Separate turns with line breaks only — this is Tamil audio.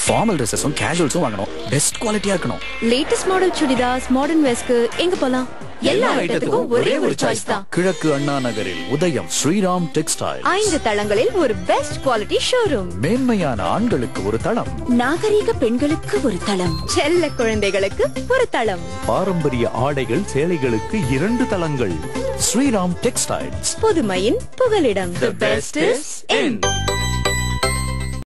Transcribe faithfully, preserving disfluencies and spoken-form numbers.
ஃபார்மல் ட்ரெஸ்ஸஸும் கேஷுவல்ஸும் வாங்கணும். பெஸ்ட் குவாலிட்டியா இருக்கணும்.
லேட்டஸ்ட் மாடல் சுடிதார்ஸ், மாடர்ன் வெஸ்ட்க்கு எங்க போலாம்? எல்லா ஐட்டத்துக்கும் ஒரே ஒரு சாய்ஸ் தான்.
கிழக்கு அண்ணா நகரில் உதயம் ஸ்ரீராம் டெக்ஸ்டைல்.
ஐந்து தளங்களில் ஒரு பெஸ்ட் குவாலிட்டி ஷோரூம்.
மேன்மையான ஆண்களுக்கு ஒரு தளம்,
நாகரீக பெண்களுக்கு ஒரு தளம், செல்ல குழந்தைகளுக்கு ஒரு தளம்,
பாரம்பரிய ஆடைகள் சேலைகளுக்கு இரண்டு தளங்கள்.
ஸ்ரீராம் டெக்ஸ்டைல்ஸ்,
புதுமையின் புகலிடம்.
The best is in.